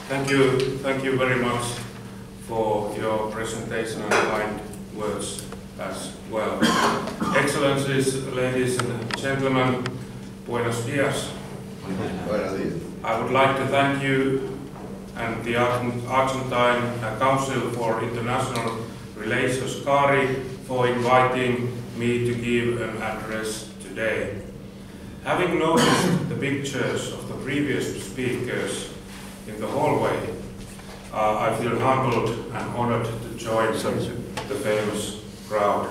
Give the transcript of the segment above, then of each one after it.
Thank you very much for your presentation and kind words as well. Excellencies, ladies and gentlemen, buenos dias. I would like to thank you and the Argentine Council for International Relations, CARI, for inviting me to give an address today. Having noticed the pictures of the previous speakers in the hallway, I feel humbled and honored to join the famous crowd.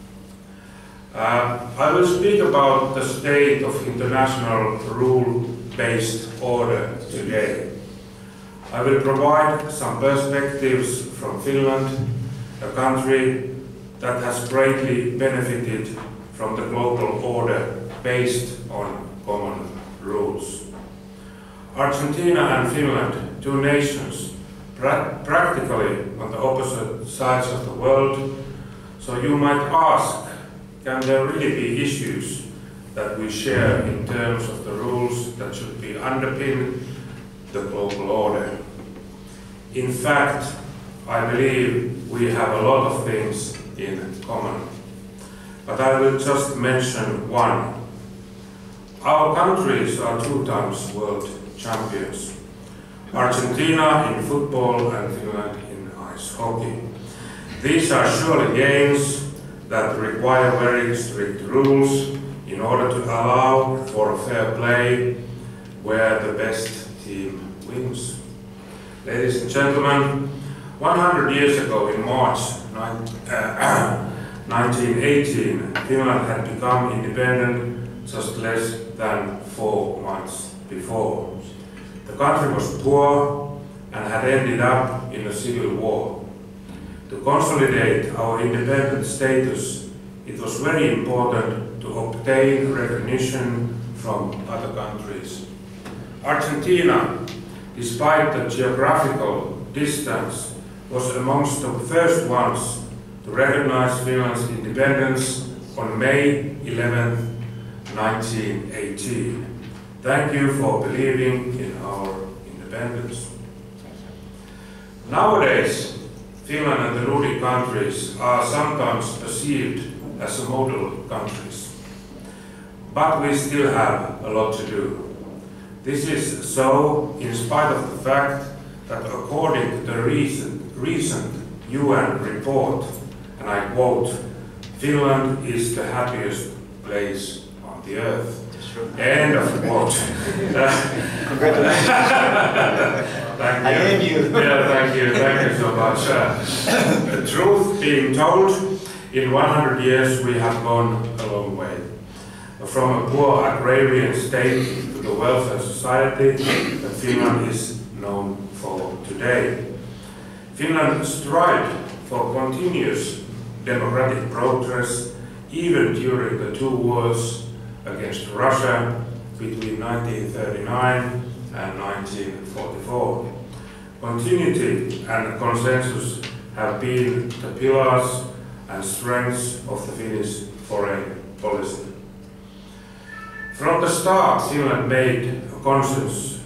I will speak about the state of international rule-based order today. I will provide some perspectives from Finland, a country that has greatly benefited from the global order based on common rules. Argentina and Finland, two nations, practically on the opposite sides of the world, so you might ask, can there really be issues that we share in terms of the rules that should be underpin the global order? In fact, I believe we have a lot of things in common, but I will just mention one. Our countries are 2 times world champions. Argentina in football and Finland in ice hockey. These are surely games that require very strict rules in order to allow for fair play where the best team wins. Ladies and gentlemen, 100 years ago in March 1918, Finland had become independent just less than 4 months before. The country was poor and had ended up in a civil war. To consolidate our independent status, it was very important to obtain recognition from other countries. Argentina, despite the geographical distance, was amongst the first ones to recognize Finland's independence on May 11, 1918. Thank you for believing in our independence. Nowadays, Finland and the Nordic countries are sometimes perceived as model countries. But we still have a lot to do. This is so in spite of the fact that according to the recent UN report, and I quote, Finland is the happiest place on the earth. End of quote. Thank you. Yeah, thank you so much. The truth being told, in 100 years we have gone a long way. From a poor agrarian state to the welfare society that Finland is known for today. Finland strived for continuous democratic progress even during the 2 wars against Russia between 1939 and 1944. Continuity and consensus have been the pillars and strengths of the Finnish foreign policy. From the start, Finland made a conscious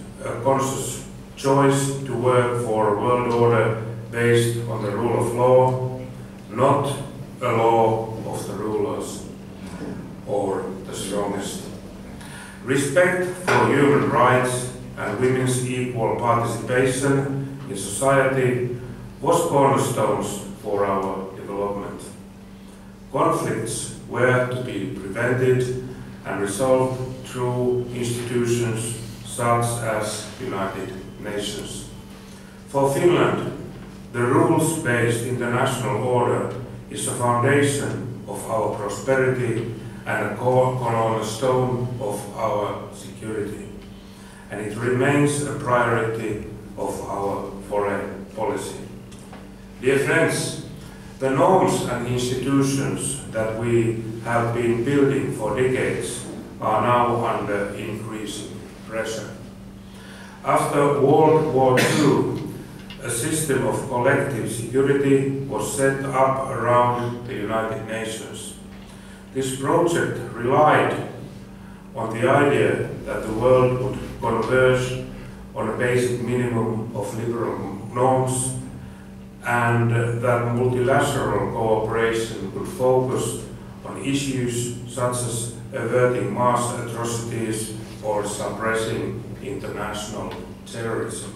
choice to work for a world order based on the rule of law, not a law of the rulers or the strongest. Respect for human rights and women's equal participation in society was cornerstones for our development. Conflicts were to be prevented and resolved through institutions such as United Nations. For Finland, the rules-based international order is a foundation of our prosperity and a cornerstone of our security, and it remains a priority of our foreign policy. Dear friends, the norms and institutions that we have been building for decades are now under increasing pressure. After World War II, a system of collective security was set up around the United Nations. This project relied on the idea that the world would converge on a basic minimum of liberal norms, and that multilateral cooperation would focus on issues such as averting mass atrocities or suppressing international terrorism.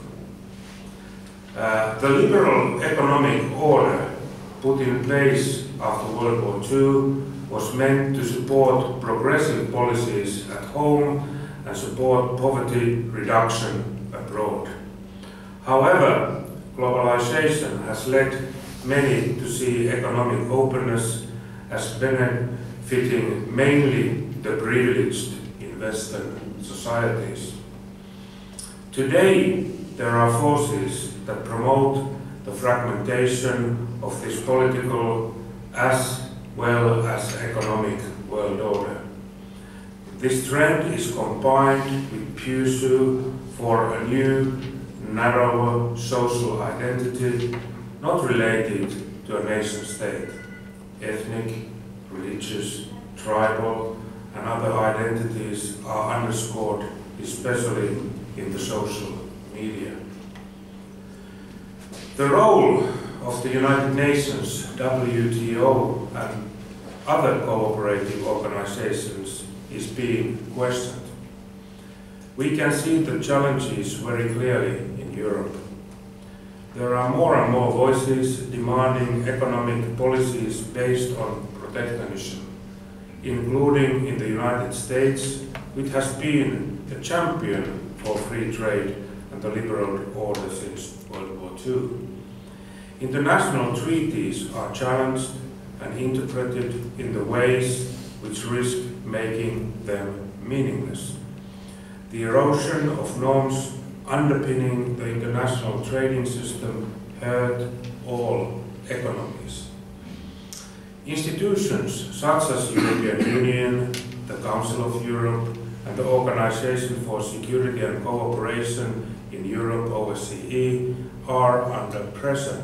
The liberal economic order put in place after World War II was meant to support progressive policies at home and support poverty reduction abroad. However, globalization has led many to see economic openness as benefiting mainly the privileged in Western societies. Today, there are forces that promote the fragmentation of this political as well as economic world order. This trend is combined with pursuit for a new, narrower social identity not related to a nation state. Ethnic, religious, tribal, and other identities are underscored, especially in the social media. The role of the United Nations, WTO, and other cooperative organizations is being questioned. We can see the challenges very clearly in Europe. There are more and more voices demanding economic policies based on protectionism, including in the United States, which has been a champion for free trade and the liberal order since World War II. International treaties are challenged and interpreted in the ways which risk making them meaningless. The erosion of norms underpinning the international trading system hurt all economies. Institutions such as the European Union, the Council of Europe, and the Organization for Security and Cooperation in Europe, OSCE, are under pressure.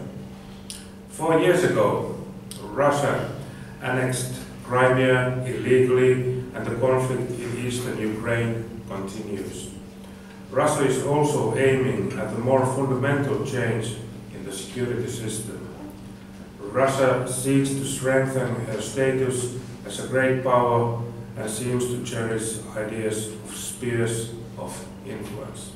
4 years ago, Russia annexed Crimea illegally, and the conflict in eastern Ukraine continues. Russia is also aiming at a more fundamental change in the security system. Russia seeks to strengthen her status as a great power and seems to cherish ideas of spheres of influence.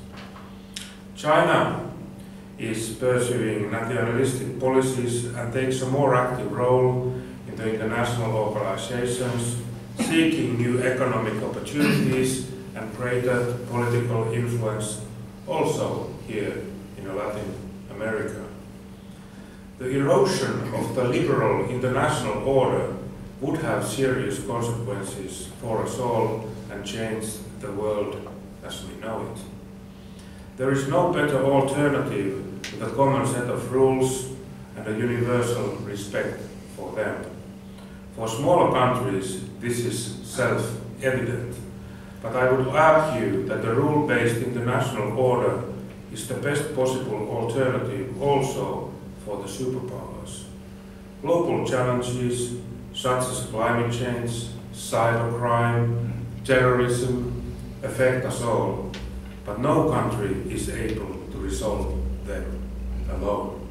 China is pursuing nationalistic policies and takes a more active role in the international organizations, seeking new economic opportunities and greater political influence also here in Latin America. The erosion of the liberal international order would have serious consequences for us all and change the world as we know it. There is no better alternative to the common set of rules and a universal respect for them. For smaller countries, this is self-evident, but I would argue that the rule-based international order is the best possible alternative also for the superpowers. Global challenges such as climate change, cybercrime, terrorism affect us all, but no country is able to resolve them alone.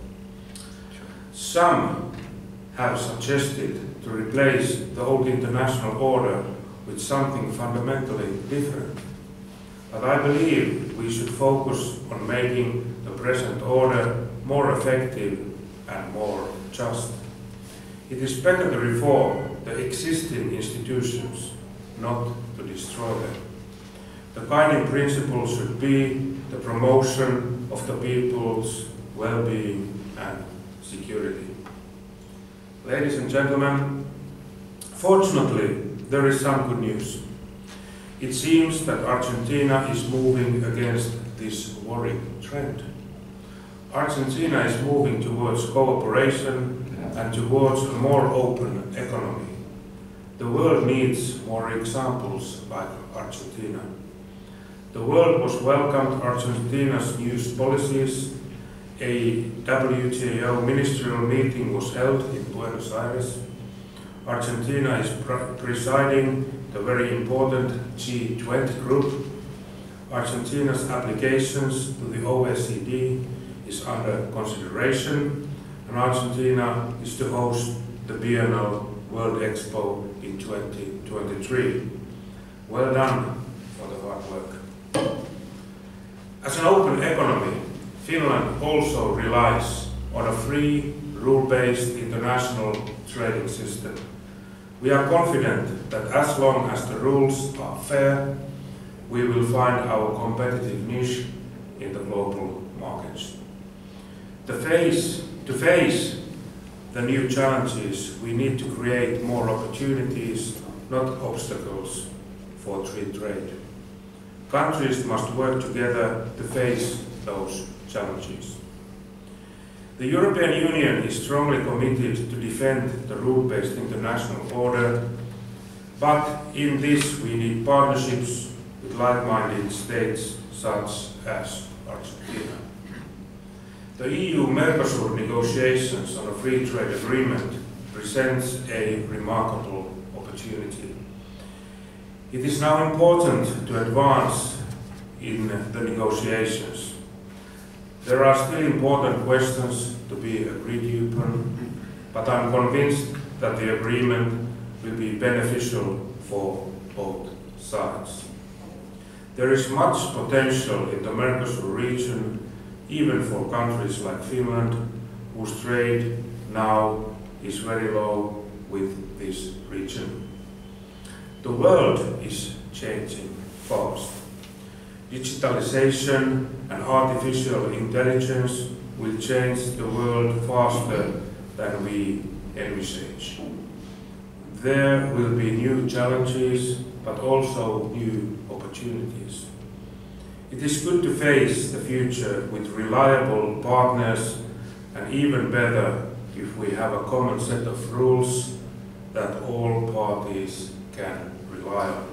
Some have suggested to replace the old international order with something fundamentally different, but I believe we should focus on making the present order more effective and more just. It is better to reform the existing institutions, not to destroy them. The guiding principle should be the promotion of the people's well-being and security. Ladies and gentlemen, fortunately, there is some good news. It seems that Argentina is moving against this worrying trend. Argentina is moving towards cooperation and towards a more open economy. The world needs more examples like Argentina. The world was welcomed Argentina's new policies. A WTO ministerial meeting was held in Buenos Aires. Argentina is presiding the very important G20 group. Argentina's applications to the OECD is under consideration, and Argentina is to host the Biennial World Expo in 2023. Well done for the hard work. As an open economy, Finland also relies on a free, rule-based international trading system. We are confident that as long as the rules are fair, we will find our competitive niche in the global markets. To face the new challenges, we need to create more opportunities, not obstacles, for free trade. Countries must work together to face those challenges. The European Union is strongly committed to defend the rule-based international order, but in this we need partnerships with like-minded states such as Argentina. The EU-Mercosur negotiations on a free trade agreement presents a remarkable opportunity. It is now important to advance in the negotiations. There are still important questions to be agreed upon, but I'm convinced that the agreement will be beneficial for both sides. There is much potential in the Mercosur region, even for countries like Finland, whose trade now is very low with this region. The world is changing fast. Digitalization and artificial intelligence will change the world faster than we envisage. There will be new challenges, but also new opportunities. It is good to face the future with reliable partners, and even better if we have a common set of rules that all parties can rely on.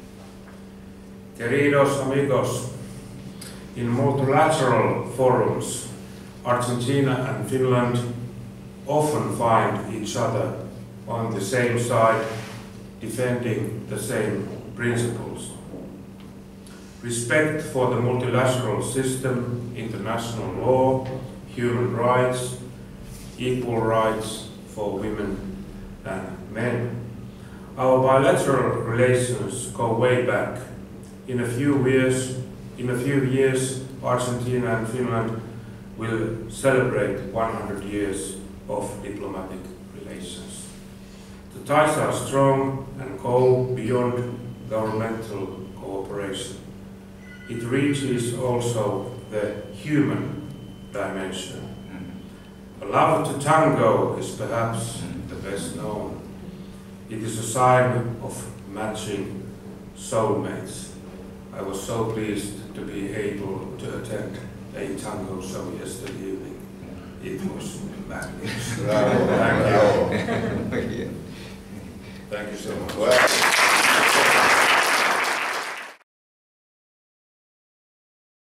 Queridos amigos, in multilateral forums, Argentina and Finland often find each other on the same side, defending the same principles. Respect for the multilateral system, international law, human rights, equal rights for women and men. Our bilateral relations go way back. In a few years, Argentina and Finland will celebrate 100 years of diplomatic relations. The ties are strong and go beyond governmental cooperation. It reaches also the human dimension. A love to tango is perhaps the best known. It is a sign of matching soulmates. I was so pleased to be able to attend a tango show yesterday evening. It was magnificent. Thank you. Thank you so much.